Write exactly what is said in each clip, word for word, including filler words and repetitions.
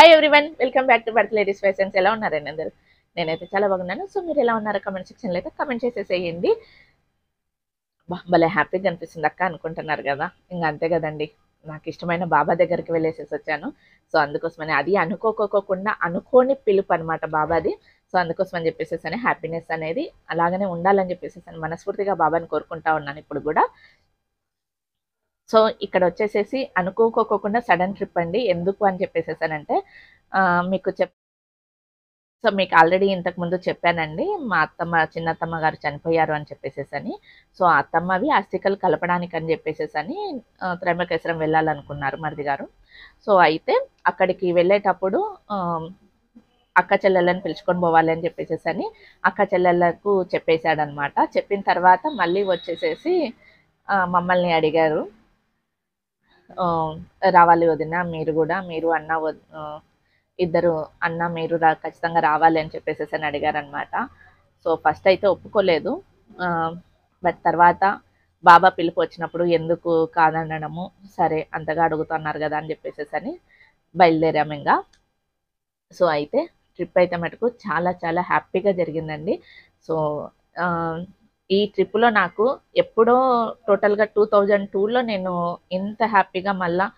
Hi everyone, welcome back to Bharat ladies fashions. ఎలా ఉన్నారండి అందరూ? నేనైతే చాలా బాగున్నాను. సో మీరు ఎలా ఉన్నారో కమెంట్ సెక్షన్లో అయితే కమెంట్ చేసేసేయండి. బా భలే హ్యాపీగా అనిపిస్తుంది అక్క అనుకుంటున్నారు కదా, ఇంకా అంతే కదండి. నాకు ఇష్టమైన బాబా దగ్గరికి వెళ్ళేసేసి వచ్చాను. సో అందుకోసమని అది అనుకోకోకుండా అనుకోని పిలుపు అనమాట బాబాది. సో అందుకోసమని చెప్పేసి హ్యాపీనెస్ అనేది అలాగనే ఉండాలని చెప్పేసి మనస్ఫూర్తిగా బాబాని కోరుకుంటా ఉన్నాను ఇప్పుడు కూడా. సో ఇక్కడ వచ్చేసేసి అనుకోకోకుండా సడన్ ట్రిప్ అండి. ఎందుకు అని చెప్పేసేసానంటే మీకు చెప్ సో మీకు ఆల్రెడీ ఇంతకు ముందు చెప్పానండి, మా అత్తమ్మ చిన్నత్తమ్మ గారు చనిపోయారు అని చెప్పేసేసని. సో అత్తమ్మవి అస్థికలు కలపడానికి అని చెప్పేసేసని త్రయంబకేశ్వరం వెళ్ళాలనుకున్నారు మరిది గారు. సో అయితే అక్కడికి వెళ్ళేటప్పుడు అక్క చెల్లెళ్ళని పిలుచుకొని పోవాలి అని చెప్పేసేసని అక్క చెల్లెళ్ళకు చెప్పేశాడనమాట. చెప్పిన తర్వాత మళ్ళీ వచ్చేసేసి మమ్మల్ని అడిగారు, రావాలి వదిన మీరు కూడా, మీరు అన్న ఇద్దరు అన్న మీరు రా ఖచ్చితంగా రావాలి అని చెప్పేసి అని అడిగారు అనమాట. సో ఫస్ట్ అయితే ఒప్పుకోలేదు, బట్ తర్వాత బాబా పిలుపు వచ్చినప్పుడు ఎందుకు కాదనడము, సరే అంతగా అడుగుతున్నారు కదా అని చెప్పేసి అని బయలుదేరాము ఇంకా. సో అయితే ట్రిప్ అయితే మటుకు చాలా చాలా హ్యాపీగా జరిగిందండి. సో ఈ ట్రిప్లో నాకు ఎప్పుడో టోటల్గా టూ థౌజండ్ టూలో నేను ఇంత హ్యాపీగా మళ్ళా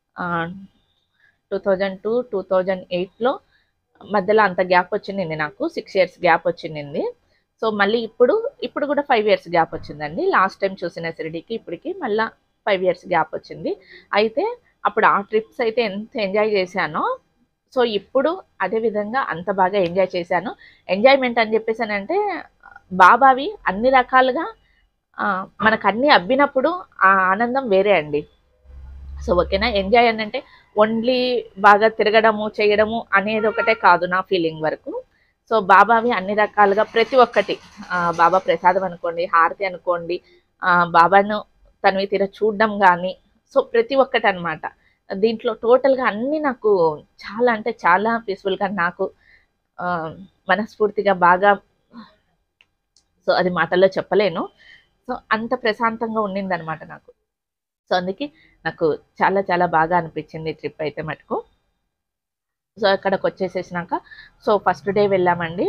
two thousand two two thousand ఎయిట్లో మధ్యలో అంత గ్యాప్ వచ్చింది నాకు, సిక్స్ ఇయర్స్ గ్యాప్ వచ్చింది. సో మళ్ళీ ఇప్పుడు ఇప్పుడు కూడా ఫైవ్ ఇయర్స్ గ్యాప్ వచ్చిందండి. లాస్ట్ టైం చూసిన షిరిడీకి ఇప్పటికి మళ్ళీ ఫైవ్ ఇయర్స్ గ్యాప్ వచ్చింది. అయితే అప్పుడు ఆ ట్రిప్స్ అయితే ఎంత ఎంజాయ్ చేశానో, సో ఇప్పుడు అదేవిధంగా అంత బాగా ఎంజాయ్ చేశాను. ఎంజాయ్మెంట్ అని చెప్పేసానంటే బాబావి అన్ని రకాలుగా మనకు అన్నీ అబ్బినప్పుడు ఆ ఆనందం వేరే అండి. సో ఓకేనా, ఎంజాయ్ అని అంటే ఓన్లీ బాగా తిరగడము చేయడము అనేది ఒకటే కాదు నా ఫీలింగ్ వరకు. సో బాబావి అన్ని రకాలుగా ప్రతి ఒక్కటి, బాబా ప్రసాదం అనుకోండి, హారతి అనుకోండి, బాబాను తనవి తీర చూడడం కానీ, సో ప్రతి ఒక్కటి అనమాట. దీంట్లో టోటల్గా అన్నీ నాకు చాలా అంటే చాలా పీస్ఫుల్గా, నాకు మనస్ఫూర్తిగా బాగా, సో అది మాటల్లో చెప్పలేను. సో అంత ప్రశాంతంగా ఉండిందనమాట నాకు. సో అందుకే నాకు చాలా చాలా బాగా అనిపించింది ట్రిప్ అయితే మటుకు. సో అక్కడికి వచ్చేసేసినాక సో ఫస్ట్ డే వెళ్ళామండి.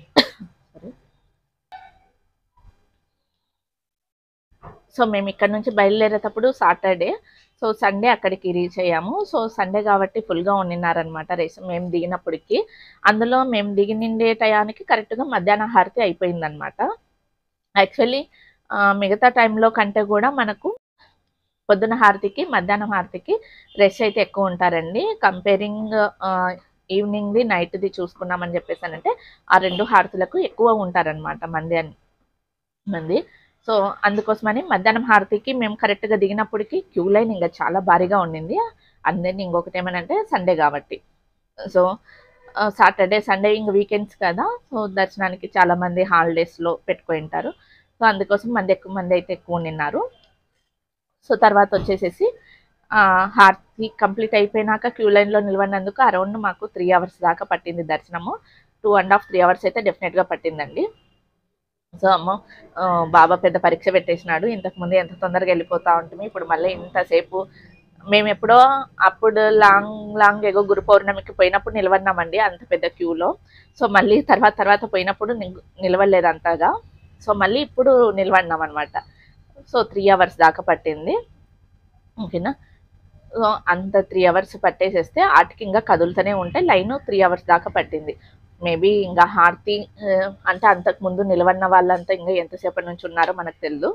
సో మేము ఇక్కడ నుంచి బయలుదేరేటప్పుడు సాటర్డే, సో సండే అక్కడికి రీచ్ అయ్యాము. సో సండే కాబట్టి ఫుల్గా ఉండినారనమాట రేస్ మేము దిగినప్పటికి. అందులో మేము దిగినిండే టయానికి కరెక్ట్గా మధ్యాహ్న హారతి అయిపోయిందనమాట. యాక్చువల్లీ మిగతా టైంలో కంటే కూడా మనకు పొద్దున హారతికి మధ్యాహ్నం హారతికి రష్ అయితే ఎక్కువ ఉంటారండి. కంపేరింగ్ ఈవినింగ్ది నైట్ది చూసుకున్నామని చెప్పేసానంటే ఆ రెండు హారతులకు ఎక్కువ ఉంటారనమాట మంది అని మంది. సో అందుకోసమని మధ్యాహ్నం హారతికి మేము కరెక్ట్గా దిగినప్పటికీ క్యూ లైన్ ఇంకా చాలా భారీగా ఉండింది. అందరినీ ఇంకొకటి ఏమనంటే సండే కాబట్టి, సో సాటర్డే సండే ఇంక వీకెండ్స్ కదా, సో దర్శనానికి చాలామంది హాలిడేస్లో పెట్టుకొని ఉంటారు. సో అందుకోసం మంది ఎక్కువ మంది అయితే ఎక్కువ ఉన్నారు. సో తర్వాత వచ్చేసేసి హారతి కంప్లీట్ అయిపోయినాక క్యూ లైన్లో నిలబడినందుకు అరౌండ్ మాకు త్రీ అవర్స్ దాకా పట్టింది దర్శనము. Two and half three hours అయితే డెఫినెట్గా పట్టిందండి. సో అమ్మ బాబా పెద్ద పరీక్ష పెట్టేసినాడు. ఇంతకుముందు ఎంత తొందరగా వెళ్ళిపోతూ ఉంటుంది, ఇప్పుడు మళ్ళీ ఇంతసేపు. మేము ఎప్పుడో అప్పుడు లాంగ్ లాంగ్ ఎగో గురు పౌర్ణమికి పోయినప్పుడు నిలబడినామండి అంత పెద్ద క్యూలో. సో మళ్ళీ తర్వాత తర్వాత పోయినప్పుడు నిలవలేదు అంతగా. సో మళ్ళీ ఇప్పుడు నిలబడినాం అనమాట. సో త్రీ అవర్స్ దాకా పట్టింది, ఓకేనా. సో అంత త్రీ అవర్స్ పట్టేసేస్తే ఆటికి ఇంకా కదులుతూనే ఉంటే లైన్ త్రీ అవర్స్ దాకా పట్టింది. మేబీ ఇంకా హారతి అంటే అంతకుముందు నిలబడిన వాళ్ళంతా ఇంకా ఎంతసేపటి నుంచి ఉన్నారో మనకు తెలియదు.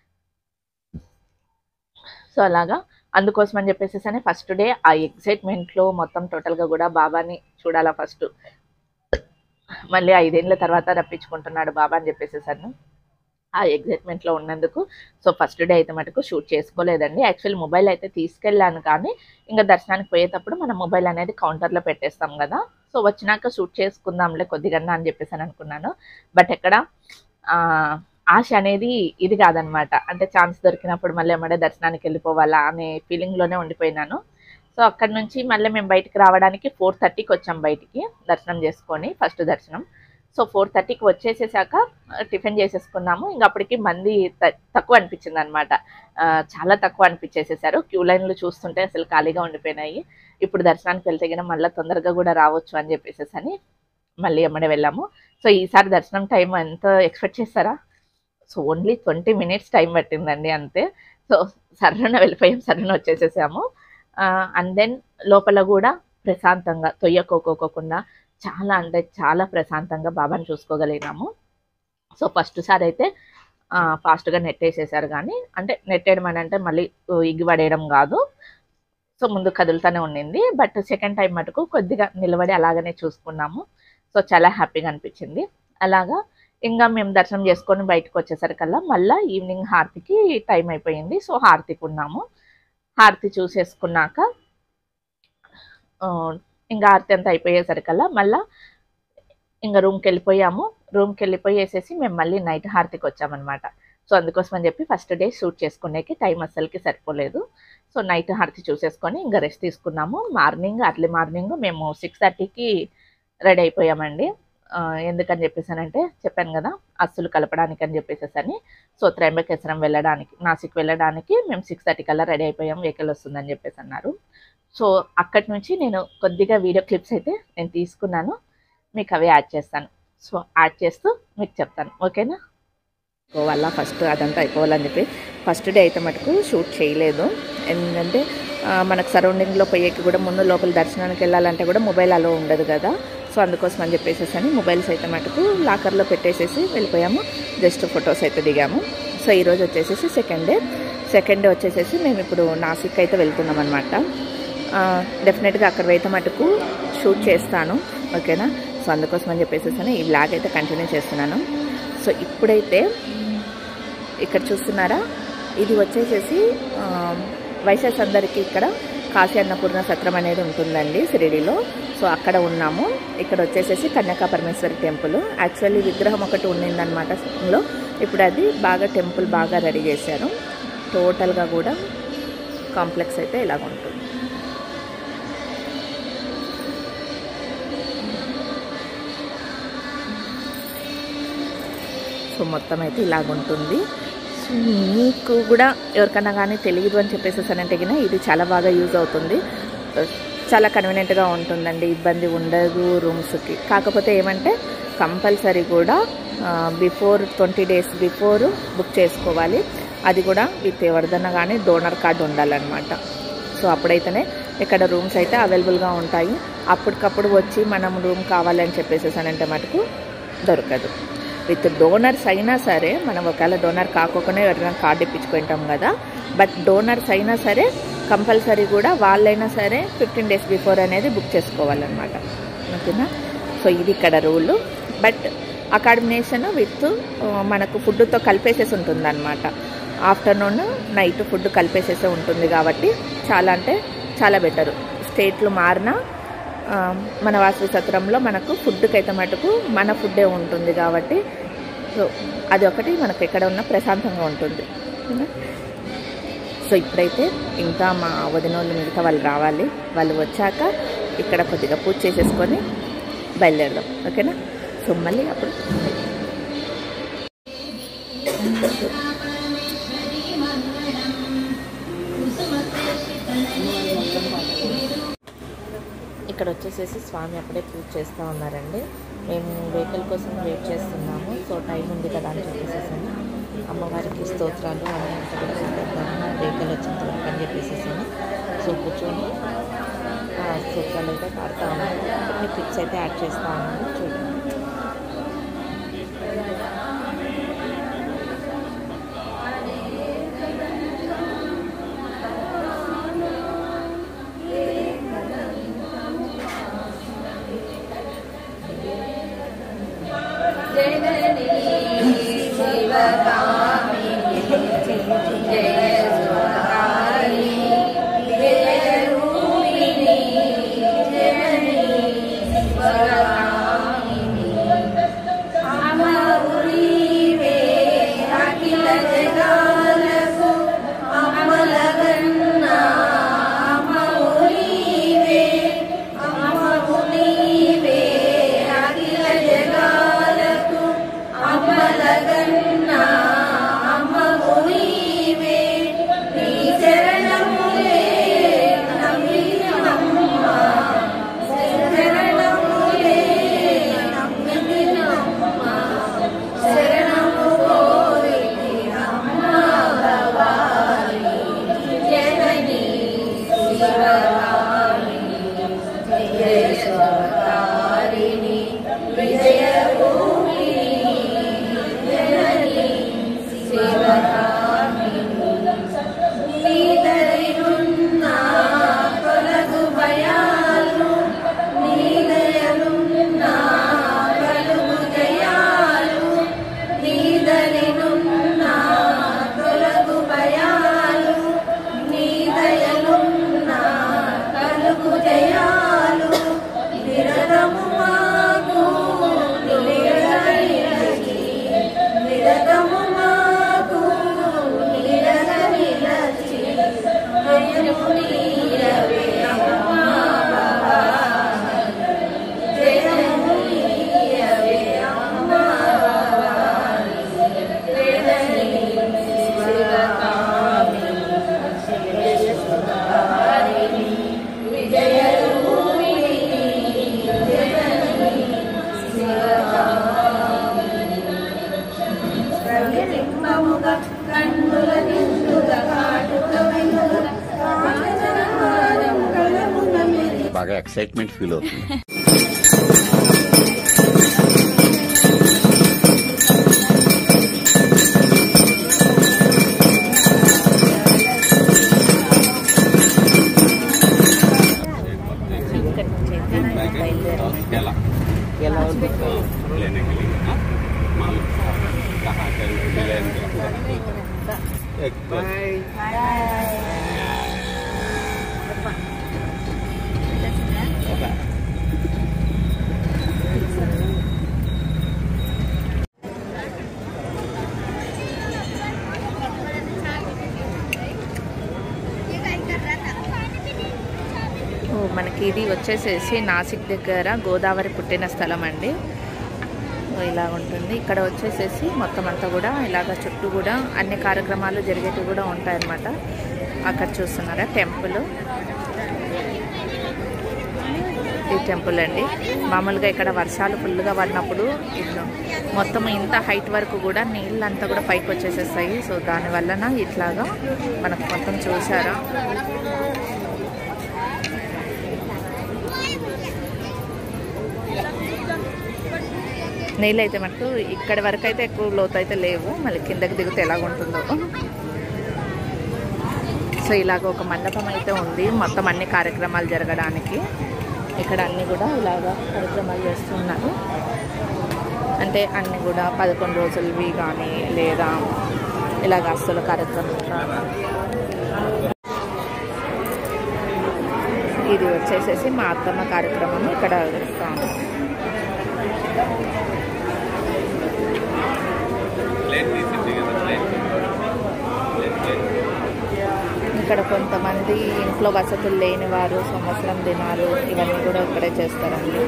సో అలాగా అందుకోసం అని చెప్పేసి అని ఫస్ట్ డే ఆ ఎక్సైట్మెంట్లో మొత్తం టోటల్గా కూడా బాబాని చూడాలా ఫస్ట్. మళ్ళీ ఐదేళ్ళ తర్వాత రప్పించుకుంటున్నాడు బాబా అని చెప్పేసేసాను ఆ ఎగ్జైట్మెంట్లో ఉన్నందుకు. సో ఫస్ట్ డే అయితే మటుకు షూట్ చేసుకోలేదండి. యాక్చువల్లీ మొబైల్ అయితే తీసుకెళ్ళాను, కానీ ఇంకా దర్శనానికి పోయేటప్పుడు మనం మొబైల్ అనేది కౌంటర్లో పెట్టేస్తాం కదా. సో వచ్చినాక షూట్ చేసుకుందాంలే కొద్దిగా అని చెప్పేసి అని అనుకున్నాను. బట్ ఎక్కడ ఆశ అనేది ఇది కాదనమాట. అంటే ఛాన్స్ దొరికినప్పుడు మళ్ళీ ఏమంటే దర్శనానికి వెళ్ళిపోవాలా అనే ఫీలింగ్లోనే ఉండిపోయినాను. సో అక్కడ నుంచి మళ్ళీ మేము బయటికి రావడానికి ఫోర్ థర్టీకి వచ్చాం బయటికి దర్శనం చేసుకొని, ఫస్ట్ దర్శనం. సో ఫోర్ థర్టీకి వచ్చేసేసాక టిఫిన్ చేసేసుకున్నాము. ఇంక అప్పటికి మంది తక్కువ అనిపించింది అనమాట. చాలా తక్కువ అనిపించేసేసారు. క్యూ లైన్లు చూస్తుంటే అసలు ఖాళీగా ఉండిపోయినాయి. ఇప్పుడు దర్శనానికి వెళ్తే గిన మళ్ళీ తొందరగా కూడా రావచ్చు అని చెప్పేసి అని మళ్ళీ ఎమ్మడే వెళ్ళాము. సో ఈసారి దర్శనం టైం ఎంత ఎక్స్పెక్ట్ చేస్తారా? So only twenty minutes time పట్టిందండి అంతే. సో సర్రన వెళ్ళిపోయాం, సర్రన వచ్చేసేసాము. అండ్ దెన్ లోపల కూడా ప్రశాంతంగా తొయ్యకోకోకుండా చాలా అంటే చాలా ప్రశాంతంగా బాబాని చూసుకోగలిగినాము. సో ఫస్ట్ సారి అయితే ఫాస్ట్గా నెట్టేసేసారు, కానీ అంటే నెట్టేయడం అని అంటే మళ్ళీ ఇగ్గిపడేయడం కాదు. సో ముందు కదులుతూనే ఉండింది. బట్ సెకండ్ టైం మటుకు కొద్దిగా నిలబడి అలాగనే చూసుకున్నాము. సో చాలా హ్యాపీగా అనిపించింది. అలాగా ఇంకా మేము దర్శనం చేసుకొని బయటకు వచ్చేసరికల్లా మళ్ళీ ఈవినింగ్ హారతికి టైం అయిపోయింది. సో హారతికి ఉన్నాము. హారతి చూసేసుకున్నాక ఇంకా హారతి అంతా అయిపోయేసరికల్లా మళ్ళీ ఇంకా రూమ్కి వెళ్ళిపోయాము. రూమ్కి వెళ్ళిపోయేసేసి మేము మళ్ళీ నైట్ హారతికి వచ్చామన్నమాట. సో అందుకోసం అని చెప్పి ఫస్ట్ డే షూట్ చేసుకునేకి టైం అస్సలకి సరిపోలేదు. సో నైట్ హారతి చూసేసుకొని ఇంకా రెస్ట్ తీసుకున్నాము. మార్నింగ్ అర్లీ మార్నింగ్ మేము సిక్స్ థర్టీకి రెడీ అయిపోయామండి. ఎందుకని చెప్పేసానంటే చెప్పాను కదా, అస్సులు కలపడానికి అని చెప్పేసేసని. సో త్రయంబకేశ్వరం వెళ్ళడానికి, నాసిక్ వెళ్ళడానికి మేము సిక్స్ థర్టీ కల్లా రెడీ అయిపోయాం, వెహికల్ వస్తుందని చెప్పేసి అన్నారు. సో అక్కడి నుంచి నేను కొద్దిగా వీడియో క్లిప్స్ అయితే నేను తీసుకున్నాను, మీకు అవి యాడ్ చేస్తాను. సో యాడ్ చేస్తూ మీకు చెప్తాను, ఓకేనా? వల్ల ఫస్ట్ అదంతా అయిపోవాలని చెప్పి ఫస్ట్ డే అయితే మటుకు షూట్ చేయలేదు. ఎందుకంటే మనకు సరౌండింగ్లో పోయేకి కూడా ముందు లోపల దర్శనానికి వెళ్ళాలంటే కూడా మొబైల్ అలో ఉండదు కదా. సో అందుకోసం అని చెప్పేసి అని మొబైల్స్ అయితే మటుకు లాకర్లో పెట్టేసేసి వెళ్ళిపోయాము. జస్ట్ ఫొటోస్ అయితే దిగాము. సో ఈరోజు వచ్చేసేసి సెకండ్ డే సెకండ్ డే వచ్చేసేసి మేము ఇప్పుడు నాసిక్ అయితే వెళ్తున్నాం అనమాట. డెఫినెట్గా అక్కడ అయితే మటుకు షూట్ చేస్తాను, ఓకేనా? సో అందుకోసం అని చెప్పేసి అని ఈ బ్లాగ్ అయితే కంటిన్యూ చేస్తున్నాను. సో ఇప్పుడైతే ఇక్కడ చూస్తున్నారా, ఇది వచ్చేసేసి వైశాస్ అందరికీ ఇక్కడ కాశీ అన్నపూర్ణ సత్రం అనేది ఉంటుందండి షిరిడీలో. సో అక్కడ ఉన్నాము. ఇక్కడ వచ్చేసేసి కన్యకా పరమేశ్వరి టెంపుల్. యాక్చువల్లీ విగ్రహం ఒకటి ఉండిందనమాట లో, ఇప్పుడు అది బాగా టెంపుల్ బాగా రెడీ చేశారు. టోటల్గా కూడా కాంప్లెక్స్ అయితే ఇలాగ ఉంటుంది. సో మొత్తం అయితే ఇలాగుంటుంది. సో మీకు కూడా ఎవరికన్నా కానీ తెలియదు అని చెప్పేసి అంటే కన్నా ఇది చాలా బాగా యూజ్ అవుతుంది. చాలా కన్వీనియంట్గా ఉంటుందండి, ఇబ్బంది ఉండదు రూమ్స్కి. కాకపోతే ఏమంటే కంపల్సరీ కూడా before twenty days before book చేసుకోవాలి. అది కూడా విత్ ఎవరిదన్నా కానీ డోనర్ కార్డు ఉండాలన్నమాట. సో అప్పుడైతేనే ఇక్కడ రూమ్స్ అయితే అవైలబుల్గా ఉంటాయి. అప్పటికప్పుడు వచ్చి మనం రూమ్ కావాలని చెప్పేసి అంటే మటుకు దొరకదు. విత్ డోనర్స్ అయినా సరే, మనం ఒకవేళ డోనర్ కాకుండా ఎవరైనా కార్డు ఇప్పించుకుంటాం కదా, బట్ డోనర్స్ అయినా సరే కంపల్సరీ కూడా వాళ్ళైనా సరే ఫిఫ్టీన్ డేస్ బిఫోర్ అనేది బుక్ చేసుకోవాలన్నమాట, ఓకేనా? సో ఇది ఇక్కడ రూల్. బట్ అకామిడేషన్ విత్ మనకు ఫుడ్తో కలిపేసేసి ఉంటుందన్నమాట. ఆఫ్టర్నూన్ నైట్ ఫుడ్ కలిపేసేసే ఉంటుంది కాబట్టి చాలా అంటే చాలా బెటరు. స్టేట్లు మారినా మన వాసవి సత్రంలో మనకు ఫుడ్కి అయితే మటుకు మన ఫుడ్డే ఉంటుంది కాబట్టి సో అది ఒకటి మనకు ఎక్కడ ఉన్నా ప్రశాంతంగా ఉంటుంది. సో ఇప్పుడైతే ఇంకా మా వదినోళ్ళు మిగతా వాళ్ళు రావాలి. వాళ్ళు వచ్చాక ఇక్కడ కొద్దిగా పూజ చేసేసుకొని బయలుదేరదాం, ఓకేనా? సో మళ్ళీ అప్పుడు ఇక్కడ వచ్చేసేసి స్వామి అప్పుడే పూజ చేస్తూ ఉన్నారండి. మేము వెహికల్ కోసం వెయిట్ చేస్తున్నాము. సో టైం ఉంది కదా అని చెప్పేసి అమ్మవారికి స్తోత్రాలు అన్నీ అంతా కూడా చెప్పేద్దాము వెహికల్ వచ్చేంత వరకు అని చెప్పేసి. సో కూర్చొని స్తోత్రాలు అయితే పాడుతూ ఉన్నాము. కొన్ని పిక్స్ అయితే యాడ్ చేస్తూ ఉన్నాము, చూడండి. Jagala బాగా ఎక్సైట్మెంట్ ఫీల్ అవుతుంది. మనకి ఇది వచ్చేసేసి నాసిక్ దగ్గర గోదావరి పుట్టిన స్థలం అండి. ఇలా ఉంటుంది. ఇక్కడ వచ్చేసేసి మొత్తం అంతా కూడా ఇలాగ చుట్టూ కూడా అన్ని కార్యక్రమాలు జరిగేవి కూడా ఉంటాయన్నమాట. అక్కడ చూస్తున్నారా టెంపుల్, ఈ టెంపుల్ అండి. మామూలుగా ఇక్కడ వర్షాలు ఫుల్గా పడినప్పుడు ఇట్లా మొత్తం ఇంత హైట్ వరకు కూడా నీళ్ళంతా కూడా పైకి వచ్చేసేస్తాయి. సో దానివల్లన ఇట్లాగా మనకు మొత్తం చూసారా నీళ్ళు అయితే మనకు ఇక్కడి వరకు అయితే ఎక్కువ లోతు అయితే లేవు, మళ్ళీ కిందకి దిగితే ఎలాగుంటుందో. సో ఇలాగ ఒక మండపం అయితే ఉంది మొత్తం అన్ని కార్యక్రమాలు జరగడానికి. ఇక్కడ అన్నీ కూడా ఇలాగ కార్యక్రమాలు చేస్తున్నారు. అంటే అన్నీ కూడా పదకొండు రోజులవి కానీ లేదా ఇలాగ అస్సలు కార్యక్రమం. ఇది వచ్చేసేసి మా అత్తమ్మ కార్యక్రమం ఇక్కడ చేస్తాము. ఇక్కడ కొంతమంది ఇంట్లో వసతులు లేని వారు సంవత్సరం దినాలు ఇవన్నీ కూడా ఇక్కడే చేస్తారండి.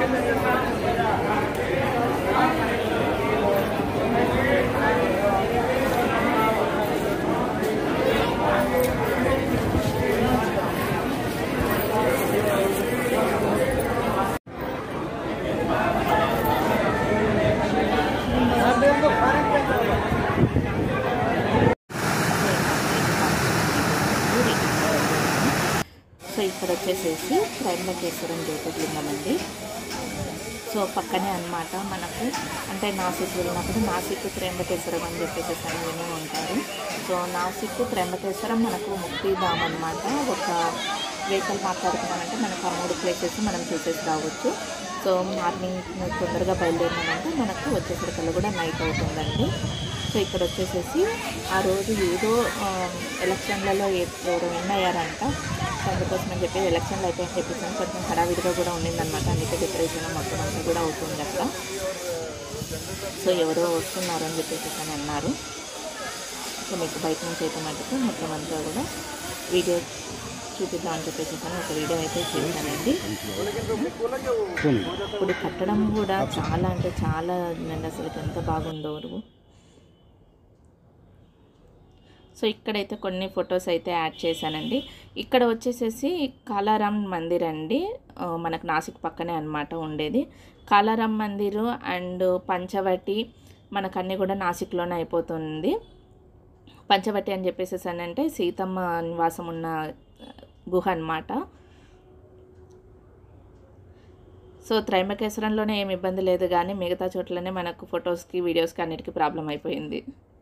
సో ఇక్కడ వచ్చేసేసి త్రయంబకేశ్వరం జ్యోతిర్లింగం అండి. సో పక్కనే అన్నమాట మనకు, అంటే నాసిక్ వెళ్ళినప్పుడు నాసిక్ త్రయంబకేశ్వరం అని చెప్పేసి అని వినే ఉంటారు. సో నాసిక్ త్రయంబకేశ్వరం మనకు ముక్తిధామ్ అనమాట. ఒక వెహికల్ మాట్లాడుకున్నామంటే మనకు ఆ మూడు ప్లేసెస్ మనం చూసేసి రావచ్చు. సో మార్నింగ్ తొందరగా బయలుదేరినామంటే మనకు వచ్చేసరికల్లా కూడా నైట్ అవుతుందండి. సో ఇక్కడ వచ్చేసేసి ఆ రోజు ఏదో ఎలక్షన్లలో ఎవరు విన్ అయ్యారంట. సో అందుకోసం అని చెప్పి ఎలక్షన్లు అయిపోయింది చెప్పేసి కొంచెం హడావిడిగా కూడా ఉండిందనమాట. అందుకే డెకరేషన్ మొత్తం అంతా కూడా అవుతుంది అక్కడ. సో ఎవరో వస్తున్నారు అని చెప్పేసి అని అన్నారు. సో మీకు బయట నుంచి అయితే మటుకు మొత్తం అంతా కూడా వీడియో చూపిద్దాం అని చెప్పేసి ఒక వీడియో అయితే చేశానండి. ఇప్పుడు కట్టడం కూడా చాలా అంటే చాలా నేను అసలు ఎంత బాగుందో. సో ఇక్కడైతే కొన్ని ఫొటోస్ అయితే యాడ్ చేశానండి. ఇక్కడ వచ్చేసేసి కాలారాం మందిర్ అండి, మనకు నాసిక్ పక్కనే అన్నమాట ఉండేది. కాలారాం మందిరు అండ్ పంచవటి మనకు అన్నీ కూడా నాసిక్లోనే అయిపోతుంది. పంచవటి అని చెప్పేసి అంటే సీతమ్మ నివాసం ఉన్న గుహ అన్నమాట. సో త్రయంబకేశ్వరంలోనే ఏమి ఇబ్బంది లేదు, కానీ మిగతా చోట్లనే మనకు ఫొటోస్కి వీడియోస్కి అన్నిటికీ ప్రాబ్లం అయిపోయింది.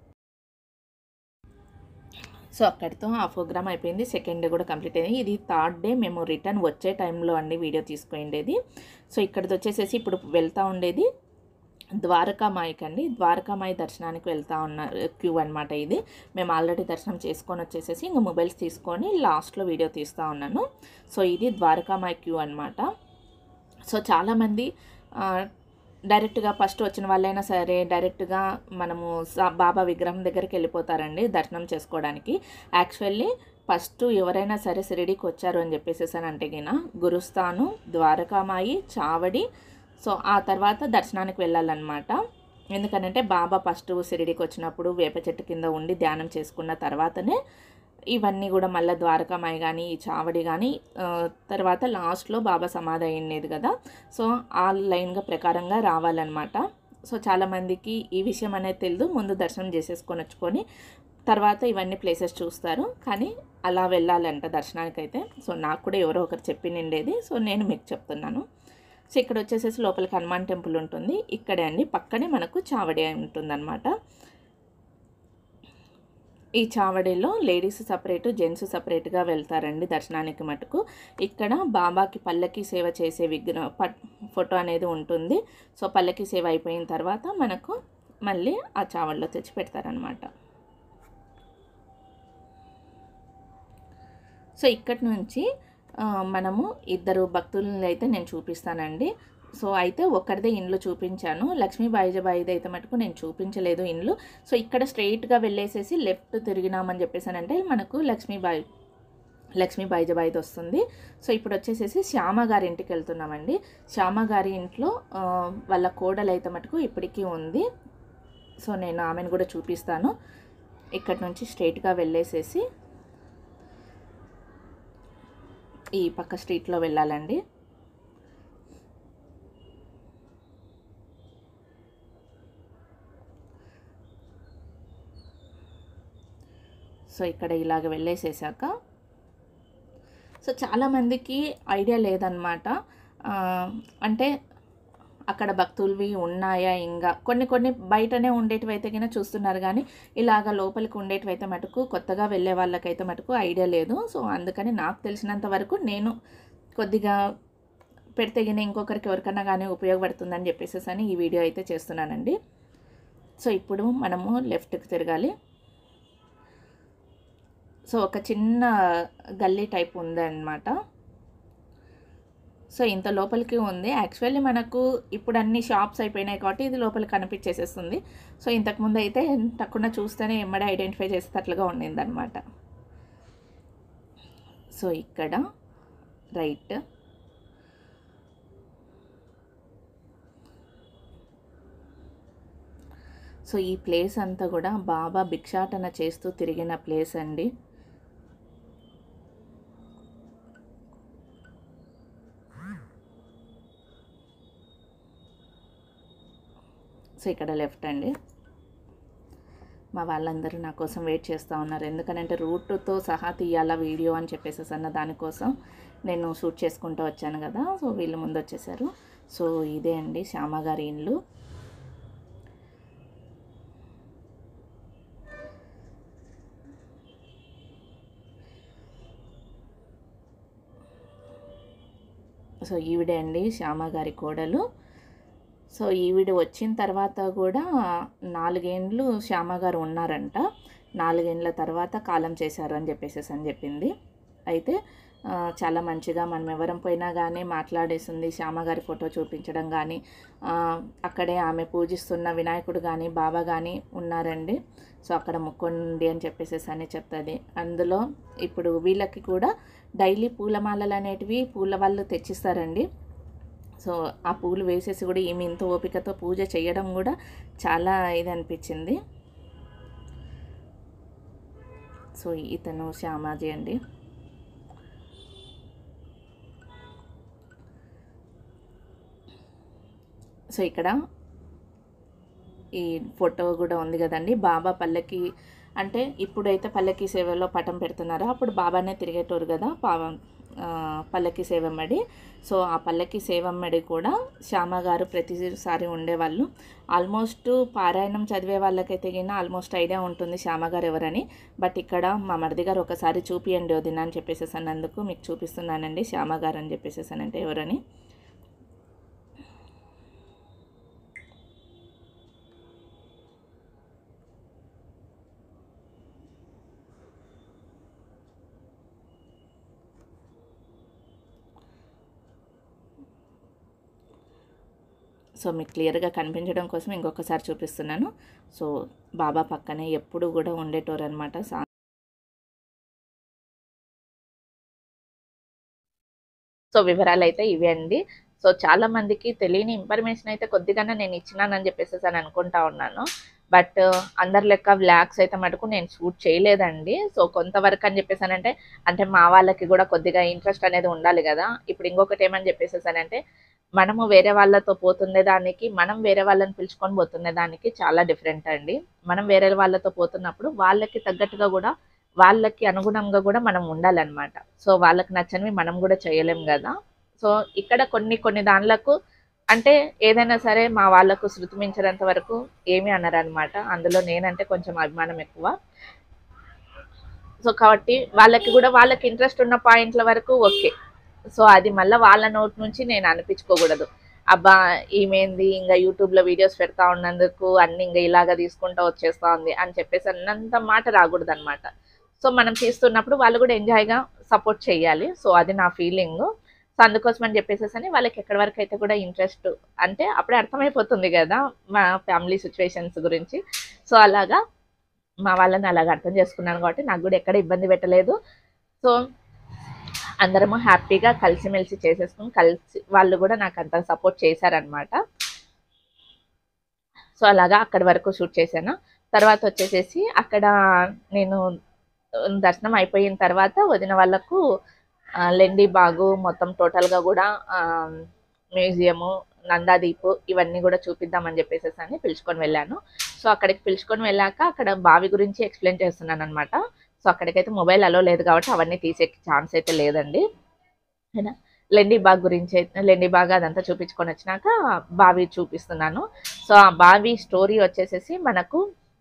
సో అక్కడితో ఆ ప్రోగ్రామ్ అయిపోయింది. సెకండ్ డే కూడా కంప్లీట్ అయింది. ఇది థర్డ్ డే మేము రిటర్న్ వచ్చే టైంలో అండి వీడియో తీసుకునేది. సో ఇక్కడిది వచ్చేసేసి ఇప్పుడు వెళ్తూ ఉండేది ద్వారకామాయికి అండి. ద్వారకామాయి దర్శనానికి వెళ్తూ ఉన్నారు క్యూ అనమాట. ఇది మేము ఆల్రెడీ దర్శనం చేసుకొని వచ్చేసేసి ఇంకా మొబైల్స్ తీసుకొని లాస్ట్లో వీడియో తీస్తూ ఉన్నాను. సో ఇది ద్వారకామాయి క్యూ అనమాట. సో చాలామంది డైరెక్ట్గా ఫస్ట్ వచ్చిన వాళ్ళైనా సరే డైరెక్ట్గా మనము బాబా విగ్రహం దగ్గరికి వెళ్ళిపోతారండి దర్శనం చేసుకోవడానికి. యాక్చువల్లీ ఫస్ట్ ఎవరైనా సరే షిరిడీకి వచ్చారు అని చెప్పేసి అని అంటే గిన గురుస్థాను, ద్వారకామాయి, చావడి, సో ఆ తర్వాత దర్శనానికి వెళ్ళాలన్నమాట. ఎందుకనంటే బాబా ఫస్ట్ షిరిడీకి వచ్చినప్పుడు వేప చెట్టు కింద ఉండి ధ్యానం చేసుకున్న తర్వాతనే ఇవన్నీ కూడా మళ్ళీ ద్వారకామాయి కానీ ఈ చావడి కానీ తర్వాత లాస్ట్లో బాబా సమాధి అయినది కదా. సో ఆ లైన్గా ప్రకారంగా రావాలన్నమాట. సో చాలామందికి ఈ విషయం అనేది తెలియదు, ముందు దర్శనం చేసేసుకొని వచ్చుకొని తర్వాత ఇవన్నీ ప్లేసెస్ చూస్తారు. కానీ అలా వెళ్ళాలంట దర్శనానికైతే. సో నాకు కూడా ఎవరో ఒకరు చెప్పి నిండేది, సో నేను మీకు చెప్తున్నాను. సో ఇక్కడ వచ్చేసేసి లోపలికి హనుమాన్ టెంపుల్ ఉంటుంది. ఇక్కడే అండి పక్కనే మనకు చావడి ఉంటుందన్నమాట. ఈ చావడిలో లేడీస్ సపరేటు, జెంట్స్ సపరేట్గా వెళ్తారండి దర్శనానికి మటుకు. ఇక్కడ బాబాకి పల్లకి సేవ చేసే విగ్రహ ఫోటో అనేది ఉంటుంది. సో పల్లకి సేవ అయిపోయిన తర్వాత మనకు మళ్ళీ ఆ చావడిలో తెచ్చి పెడతారనమాట. సో ఇక్కడి నుంచి మనము ఇద్దరు భక్తులని అయితే నేను చూపిస్తానండి. సో అయితే ఒక్కరిదే ఇండ్లు చూపించాను, లక్ష్మీ బాయిజబాయిది అయితే మటుకు నేను చూపించలేదు ఇండ్లు. సో ఇక్కడ స్ట్రైట్గా వెళ్ళేసేసి లెఫ్ట్ తిరిగినామని చెప్పేసానంటే మనకు లక్ష్మీబాయి లక్ష్మీ బాయిజబాయిది వస్తుంది. సో ఇప్పుడు వచ్చేసేసి శ్యామ గారి ఇంటికి వెళ్తున్నామండి. శ్యామ గారి ఇంట్లో వాళ్ళ కోడలు అయితే మటుకు ఇప్పటికీ ఉంది. సో నేను ఆమెను కూడా చూపిస్తాను. ఇక్కడ నుంచి స్ట్రైట్గా వెళ్ళేసేసి ఈ పక్క స్ట్రీట్లో వెళ్ళాలండి. సో ఇక్కడ ఇలాగ వెళ్ళేసేసాక సో చాలామందికి ఐడియా లేదన్నమాట. అంటే అక్కడ భక్తులవి ఉన్నాయా, ఇంకా కొన్ని కొన్ని బయటనే ఉండేటివైతే కింద చూస్తున్నారు, కానీ ఇలాగ లోపలికి ఉండేటివైతే మటుకు కొత్తగా వెళ్ళే వాళ్ళకైతే మటుకు ఐడియా లేదు. సో అందుకని నాకు తెలిసినంత వరకు నేను కొద్దిగా పెడితే గిన ఇంకొకరికి ఎవరికైనా కానీ ఉపయోగపడుతుందని చెప్పేసి అని ఈ వీడియో అయితే చేస్తున్నానండి. సో ఇప్పుడు మనము లెఫ్ట్కి తిరగాలి. సో ఒక చిన్న గల్లీ టైప్ ఉందన్నమాట. సో ఇంత లోపలికి ఉంది. యాక్చువల్లీ మనకు ఇప్పుడు అన్ని షాప్స్ అయిపోయినాయి కాబట్టి ఇది లోపలికి కనిపించేసేస్తుంది. సో ఇంతకుముందు అయితే తక్కువ చూస్తేనే ఎమ్మడే ఐడెంటిఫై చేసేటట్లుగా ఉండిందనమాట. సో ఇక్కడ రైట్. సో ఈ ప్లేస్ అంతా కూడా బాబా భిక్షాటన చేస్తూ తిరిగిన ప్లేస్ అండి. సో ఇక్కడ లెఫ్ట్ అండి. మా వాళ్ళందరూ నా కోసం వెయిట్ చేస్తూ ఉన్నారు, ఎందుకంటే రూట్తో సహా తీయాలా వీడియో అని చెప్పేసి అన్న దానికోసం నేను షూట్ చేసుకుంటూ వచ్చాను కదా. సో వీళ్ళు ముందు వచ్చేసారు. సో ఇదే అండి శ్యామ గారి ఇల్లు. సో ఈవిడే అండి శ్యామ గారి కోడలు. సో ఈవిడ వచ్చిన తర్వాత కూడా నాలుగేండ్లు శ్యామగారు ఉన్నారంట. నాలుగేండ్ల తర్వాత కాలం చేశారు అని చెప్పేసి అని చెప్పింది. అయితే చాలా మంచిగా మనం ఎవరం పోయినా కానీ మాట్లాడేస్తుంది. శ్యామగారి ఫోటో చూపించడం కానీ, అక్కడే ఆమె పూజిస్తున్న వినాయకుడు కానీ బాబా కానీ ఉన్నారండి. సో అక్కడ మొక్కండి అని చెప్పేసి అని చెప్తుంది. అందులో ఇప్పుడు వీళ్ళకి కూడా డైలీ పూలమాలలు అనేటివి పూల వాళ్ళు తెచ్చిస్తారండి. సో ఆ పూలు వేసేసి కూడా ఈమె ఇంత ఓపికతో పూజ చేయడం కూడా చాలా ఇది అనిపించింది. సో ఇతను శ్యామాజీ అండి. సో ఇక్కడ ఈ ఫోటో కూడా ఉంది కదండి, బాబా పల్లకి అంటే ఇప్పుడైతే పల్లకి సేవలో పటం పెడుతున్నారో అప్పుడు బాబానే తిరిగేటోరు కదా పావ పల్లకి సేవమ్మడి. సో ఆ పల్లకి సేవమ్మడి కూడా శ్యామ గారు ప్రతిసారి ఉండేవాళ్ళు. ఆల్మోస్ట్ పారాయణం చదివే వాళ్ళకైతే గిన ఆల్మోస్ట్ ఐడియా ఉంటుంది శ్యామ గారు ఎవరని. బట్ ఇక్కడ మా మరిది గారు ఒకసారి చూపియండి వదిన అని చెప్పేసి అన్నందుకు మీకు చూపిస్తున్నానండి శ్యామ గారు అని చెప్పేసి అంటే ఎవరని. సో మీకు క్లియర్గా కనిపించడం కోసం ఇంకొకసారి చూపిస్తున్నాను. సో బాబా పక్కనే ఎప్పుడు కూడా ఉండేటోరు అనమాట. సో వివరాలు అయితే ఇవే అండి. సో చాలా మందికి తెలియని ఇన్ఫర్మేషన్ అయితే కొద్దిగానే నేను ఇచ్చినానని చెప్పేసి అని అనుకుంటా ఉన్నాను. బట్ అందరి లెక్క వ్లాగ్స్ అయితే మటుకు నేను షూట్ చేయలేదండి. సో కొంతవరకు అని చెప్పేసానంటే అంటే మా వాళ్ళకి కూడా కొద్దిగా ఇంట్రెస్ట్ అనేది ఉండాలి కదా. ఇప్పుడు ఇంకొకటి ఏమని చెప్పేసేసానంటే మనము వేరే వాళ్ళతో పోతుండే దానికి, మనం వేరే వాళ్ళని పిలుచుకొని పోతుండే దానికి చాలా డిఫరెంట్ అండి. మనం వేరే వాళ్ళతో పోతున్నప్పుడు వాళ్ళకి తగ్గట్టుగా కూడా, వాళ్ళకి అనుగుణంగా కూడా మనం ఉండాలన్నమాట. సో వాళ్ళకి నచ్చనివి మనం కూడా చేయలేం కదా. సో ఇక్కడ కొన్ని కొన్ని దానిలకు అంటే ఏదైనా సరే మా వాళ్ళకు శృతి మించినంత వరకు ఏమీ అనరనమాట. అందులో నేనంటే కొంచెం అభిమానం ఎక్కువ. సో కాబట్టి వాళ్ళకి కూడా వాళ్ళకి ఇంట్రెస్ట్ ఉన్న పాయింట్ల వరకు ఓకే. సో అది మళ్ళీ వాళ్ళ నోటి నుంచి నేను అనిపించుకోకూడదు. అబ్బా ఈమెంది ఇంకా యూట్యూబ్లో వీడియోస్ పెడతా ఉన్నందుకు అన్ని ఇంకా ఇలాగ తీసుకుంటా వచ్చేస్తా ఉంది అని చెప్పేసి అన్నంత మాట రాకూడదు అనమాట. సో మనం తీస్తున్నప్పుడు వాళ్ళు కూడా ఎంజాయ్గా సపోర్ట్ చేయాలి. సో అది నా ఫీలింగ్. సో అందుకోసం అని చెప్పేసి అని వాళ్ళకి ఎక్కడి వరకు అయితే కూడా ఇంట్రెస్ట్ అంటే అప్పుడే అర్థమైపోతుంది కదా మా ఫ్యామిలీ సిచ్యువేషన్స్ గురించి. సో అలాగా మా వాళ్ళని అలాగ అర్థం చేసుకున్నాను కాబట్టి నాకు కూడా ఎక్కడ ఇబ్బంది పెట్టలేదు. సో అందరము హ్యాపీగా కలిసిమెలిసి చేసేసుకుని కలిసి వాళ్ళు కూడా నాకు అంత సపోర్ట్ చేశారనమాట. సో అలాగా అక్కడి వరకు షూట్ చేశాను. తర్వాత వచ్చేసేసి అక్కడ నేను దర్శనం అయిపోయిన తర్వాత వదిన వాళ్ళకు లెండి బాగు మొత్తం టోటల్గా కూడా మ్యూజియము, నందాదీపు ఇవన్నీ కూడా చూపిద్దామని చెప్పేసి అని పిలుచుకొని వెళ్ళాను. సో అక్కడికి పిలుచుకొని వెళ్ళాక అక్కడ బావి గురించి ఎక్స్ప్లెయిన్ చేస్తున్నాను అనమాట. సో అక్కడికైతే మొబైల్ అలో లేదు కాబట్టి అవన్నీ తీసే ఛాన్స్ అయితే లేదండి. అయినా లెండి బాగ్ గురించి అయితే లెండి బాగ్ అదంతా చూపించుకొని వచ్చినాక బావి చూపిస్తున్నాను. సో ఆ బావి స్టోరీ వచ్చేసేసి మనకు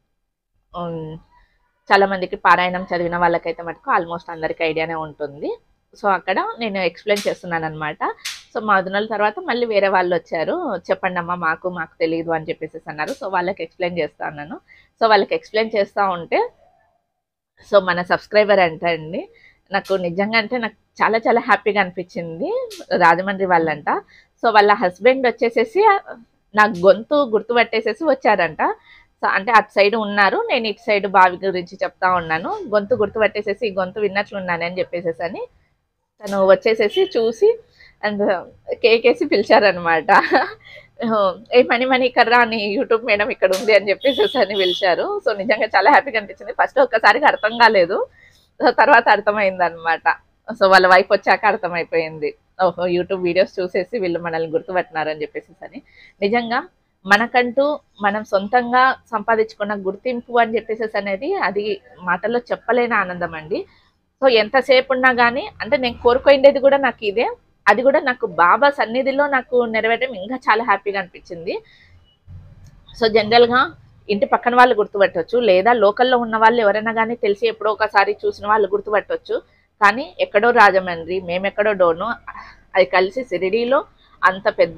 చాలామందికి పారాయణం చదివిన వాళ్ళకైతే మటుకు ఆల్మోస్ట్ అందరికీ ఐడియానే ఉంటుంది. సో అక్కడ నేను ఎక్స్ప్లెయిన్ చేస్తున్నాను అనమాట. సో మా వదినల తర్వాత మళ్ళీ వేరే వాళ్ళు వచ్చారు. చెప్పండి అమ్మా మాకు మాకు తెలియదు అని చెప్పేసి అన్నారు. సో వాళ్ళకి ఎక్స్ప్లెయిన్ చేస్తా ఉన్నాను. సో వాళ్ళకి ఎక్స్ప్లెయిన్ చేస్తూ ఉంటే సో మన సబ్స్క్రైబర్ అంట అండి నాకు నిజంగా అంటే నాకు చాలా చాలా హ్యాపీగా అనిపించింది. రాజమండ్రి వాళ్ళంట. సో వాళ్ళ హస్బెండ్ వచ్చేసేసి నాకు గొంతు గుర్తుపట్టేసేసి వచ్చారంట. సో అంటే అటు సైడ్ ఉన్నారు, నేను ఇటు సైడ్ బావి గురించి చెప్తా ఉన్నాను. గొంతు గుర్తుపట్టేసేసి గొంతు విన్నట్లున్నాను అని చెప్పేసేసి అని తను వచ్చేసేసి చూసి అండ్ కేక్ వేసి పిలిచారనమాట. ఏ మనీ మనీ కర్రా అని యూట్యూబ్ మేడం ఇక్కడ ఉంది అని చెప్పేసి అని పిలిచారు. సో నిజంగా చాలా హ్యాపీగా అనిపించింది. ఫస్ట్ ఒక్కసారిగా అర్థం కాలేదు, తర్వాత అర్థమైంది అనమాట. సో వాళ్ళ వైఫ్ వచ్చాక అర్థమైపోయింది, ఓహో యూట్యూబ్ వీడియోస్ చూసేసి వీళ్ళు మనల్ని గుర్తుపట్టినారని చెప్పేసి అని. నిజంగా మనకంటూ మనం సొంతంగా సంపాదించుకున్న గుర్తింపు అని చెప్పేసి అనేది అది మాటల్లో చెప్పలేని ఆనందం అండి. సో ఎంతసేపు ఉన్నా కానీ అంటే నేను కోరుకోయిండేది కూడా నాకు ఇదే, అది కూడా నాకు బాబా సన్నిధిలో నాకు నెరవేరడం ఇంకా చాలా హ్యాపీగా అనిపించింది. సో జనరల్గా ఇంటి పక్కన వాళ్ళు గుర్తుపట్టవచ్చు, లేదా లోకల్లో ఉన్న వాళ్ళు ఎవరైనా కానీ తెలిసి ఎప్పుడో ఒకసారి చూసిన వాళ్ళు గుర్తుపట్టవచ్చు. కానీ ఎక్కడో రాజమండ్రి, మేమెక్కడో డోను, అది కలిసి షిరిడీలో అంత పెద్ద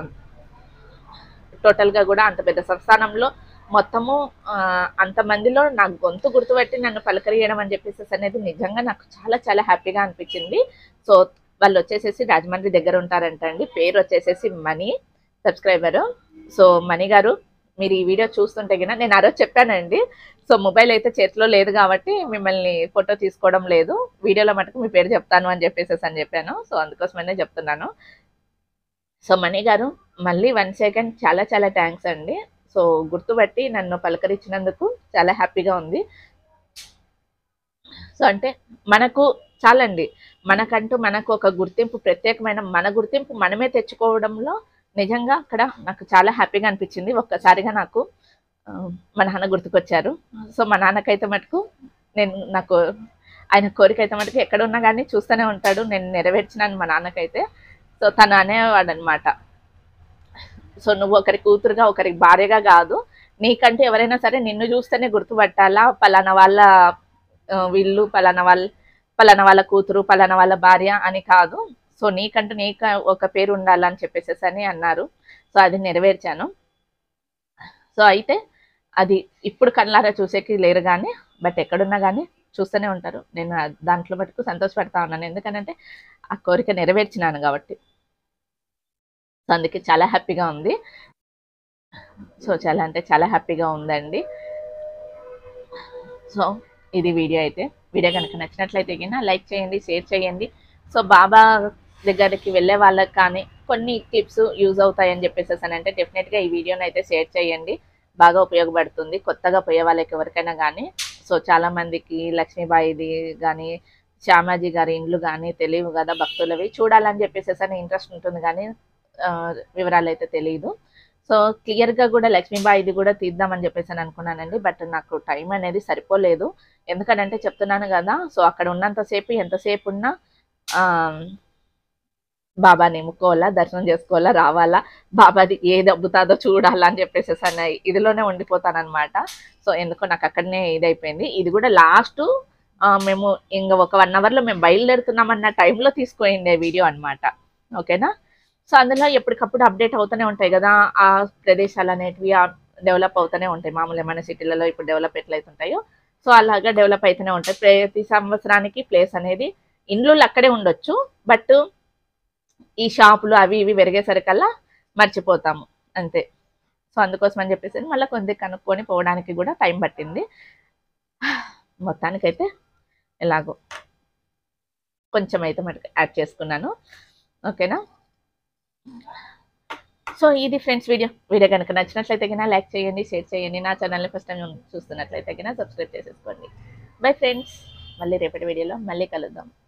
టోటల్గా కూడా అంత పెద్ద సంస్థానంలో మొత్తము అంతమందిలో నాకు గొంతు గుర్తుపట్టి నన్ను పలకరియడం అని చెప్పేసి అనేది నిజంగా నాకు చాలా చాలా హ్యాపీగా అనిపించింది. సో వాళ్ళు వచ్చేసేసి రాజమండ్రి దగ్గర ఉంటారంట అండి. పేరు వచ్చేసేసి మనీ, సబ్స్క్రైబరు. సో మనీ గారు మీరు ఈ వీడియో చూస్తుంటే గిన నేను ఆ రోజు చెప్పానండి. సో మొబైల్ అయితే చేతిలో లేదు కాబట్టి మిమ్మల్ని ఫోటో తీసుకోవడం లేదు, వీడియోలో మటుకు మీ పేరు చెప్తాను అని చెప్పేసి అని చెప్పాను. సో అందుకోసమనే చెప్తున్నాను. సో మనీ గారు మళ్ళీ వన్ సెకండ్ చాలా చాలా థ్యాంక్స్ అండి. సో గుర్తుపట్టి నన్ను పలకరించినందుకు చాలా హ్యాపీగా ఉంది. సో అంటే మనకు చాలండి, మనకంటూ మనకు ఒక గుర్తింపు, ప్రత్యేకమైన మన గుర్తింపు మనమే తెచ్చుకోవడంలో నిజంగా అక్కడ నాకు చాలా హ్యాపీగా అనిపించింది. ఒక్కసారిగా నాకు మా నాన్న గుర్తుకొచ్చారు. సో మా నాన్నకైతే మటుకు నేను నాకు ఆయన కోరిక అయితే మటుకు ఎక్కడ ఉన్నా కానీ చూస్తూనే ఉంటాడు, నేను నెరవేర్చినాను మా నాన్నకైతే. సో తను అనేవాడు అనమాట, సో నువ్వు ఒకరి కూతురుగా ఒకరికి భార్యగా కాదు, నీకంటే ఎవరైనా సరే నిన్ను చూస్తేనే గుర్తుపట్టాలా, పలానా వాళ్ళ వీళ్ళు పలానా వాళ్ళ పలానా వాళ్ళ కూతురు పలానా వాళ్ళ భార్య అని కాదు. సో నీకంటూ నీకు ఒక పేరు ఉండాలని చెప్పేసి అని అన్నారు. సో అది నెరవేర్చాను. సో అయితే అది ఇప్పుడు కళ్ళారా చూసేకి లేరు కానీ బట్ ఎక్కడున్నా కానీ చూస్తూనే ఉంటారు. నేను దాంట్లో మటుకు సంతోషపడతా ఉన్నాను, ఎందుకంటే ఆ కోరిక నెరవేర్చినాను కాబట్టి. సో అందుకే చాలా హ్యాపీగా ఉంది. సో చాలా అంటే చాలా హ్యాపీగా ఉందండి. సో ఇది వీడియో అయితే, వీడియో కనుక నచ్చినట్లయితే కింద లైక్ చేయండి, షేర్ చేయండి. సో బాబా దగ్గరికి వెళ్ళే వాళ్ళకి కానీ కొన్ని క్లిప్స్ యూజ్ అవుతాయని చెప్పేసి అని అంటే డెఫినెట్గా ఈ వీడియోని అయితే షేర్ చేయండి, బాగా ఉపయోగపడుతుంది కొత్తగా పోయే వాళ్ళకి ఎవరికైనా కానీ. సో చాలామందికి లక్ష్మీబాయిది కానీ శ్యామాజీ గారి ఇండ్లు కానీ తెలియవు కదా, భక్తులవి చూడాలని చెప్పేసి అని ఇంట్రెస్ట్ ఉంటుంది కానీ వివరాలు అయితే తెలియదు. సో క్లియర్గా కూడా లక్ష్మీబాయిది కూడా తీద్దామని చెప్పేసి అని అనుకున్నానండి. బట్ నాకు టైం అనేది సరిపోలేదు. ఎందుకనంటే చెప్తున్నాను కదా, సో అక్కడ ఉన్నంతసేపు ఎంతసేపు ఉన్నా బాబాని ముక్కోవాలా, దర్శనం చేసుకోవాలా, రావాలా, బాబాది ఏది అబ్బుతాదో చూడాలా అని చెప్పేసి అన్నాయి ఇదిలోనే ఉండిపోతానమాట. సో ఎందుకో నాకు అక్కడనే ఇదైపోయింది. ఇది కూడా లాస్ట్ మేము ఇంకా ఒక వన్ అవర్లో మేము బయలుదేరుతున్నామన్న టైంలో తీసుకుపోయిండే వీడియో అనమాట. ఓకేనా. సో అందులో ఎప్పటికప్పుడు అప్డేట్ అవుతూనే ఉంటాయి కదా ఆ ప్రదేశాలు అనేటివి, డెవలప్ అవుతూనే ఉంటాయి. మామూలు ఏమైనా సిటీలలో ఇప్పుడు డెవలప్ ఎట్లయితుంటాయో సో అలాగా డెవలప్ అవుతూనే ఉంటాయి. ప్రతి సంవత్సరానికి ప్లేస్ అనేది ఇండ్లు అక్కడే ఉండొచ్చు, బట్ ఈ షాపులు అవి ఇవి పెరిగేసరికల్లా మర్చిపోతాము అంతే. సో అందుకోసం అని చెప్పేసి మళ్ళీ కొంచెం కనుక్కొని పోవడానికి కూడా టైం పట్టింది. మొత్తానికైతే ఎలాగో కొంచెం అయితే మనకి యాడ్ చేసుకున్నాను. ఓకేనా. సో ఇది ఫ్రెండ్స్ వీడియో. వీడియో కనుక నచ్చినట్లయితే కన్నా లైక్ చేయండి, షేర్ చేయండి. నా ఛానల్ని ఫస్ట్ టైం చూస్తున్నట్లయితే కన్నా సబ్స్క్రైబ్ చేసేసుకోండి. బై ఫ్రెండ్స్, మళ్ళీ రేపటి వీడియోలో మళ్ళీ కలుద్దాం.